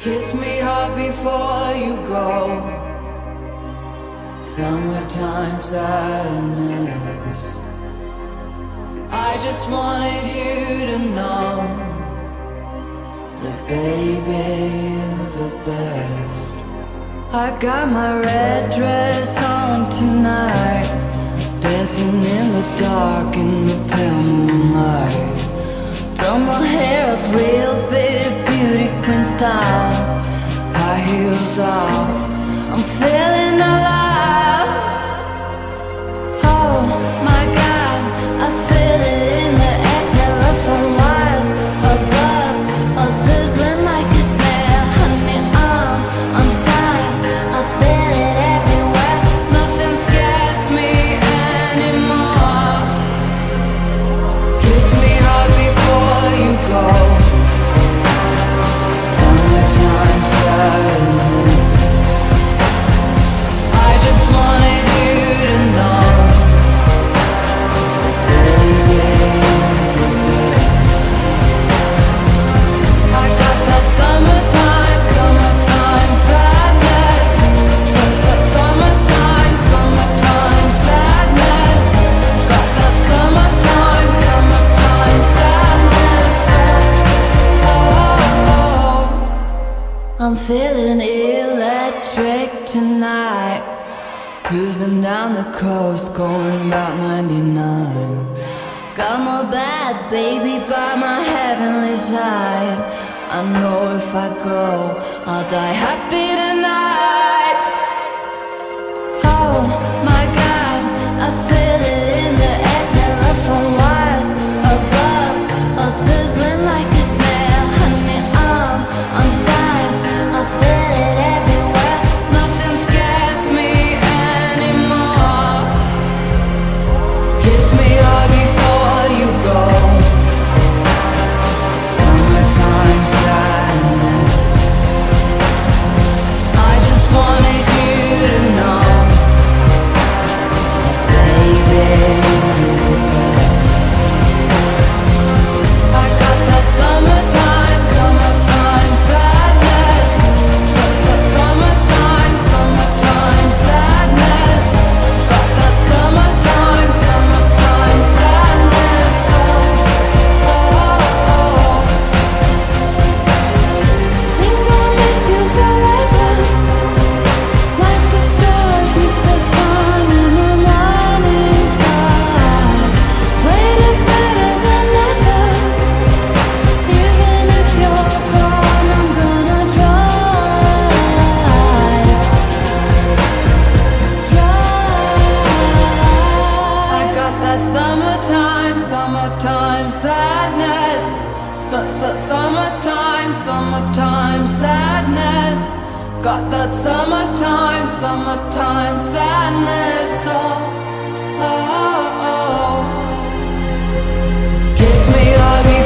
Kiss me hard before you go. Summertime sadness. I just wanted you to know that baby, you're the best. I got my red dress on tonight, dancing in the dark in the pale moonlight. Throw my hair up real big, beauty queen style. High heels off, I'm feeling alive. Oh my God, I feel it in the air. Telephone wires above, all sizzling like a snare. Honey, I'm on fire, I feel it everywhere. Nothing scares me anymore. Kiss me hard before you go. Summertime sadness. I just wanted you to know that baby, you're the best. I got that summertime, summertime sadness. That summertime, summertime sadness. Got that summertime, summertime sadness. Oh, I'm feeling electric tonight. Cruising down the coast, going about 99. Got my bad baby by my heavenly side. I know if I go, I'll die happy tonight. Oh my God, I feel it in the air. Telephone wires above, all sizzling like a snare. Honey, I'm on fire, I feel it everywhere. Nothing scares me anymore. Kiss me hard before you go. Summertime sadness. I just wanted you to know that baby, you're the best. I got that summertime, summertime sadness. That summertime, summertime sadness. Got that summertime, summertime sadness. Think I'll miss you forever, like the stars miss the sun in the morning sky. Later's better than never. Even if you're gone, I'm gonna I got that summertime, summertime sadness. Summertime, summertime sadness. Got that summertime, summertime sadness. Oh, oh, oh. Kiss me hard.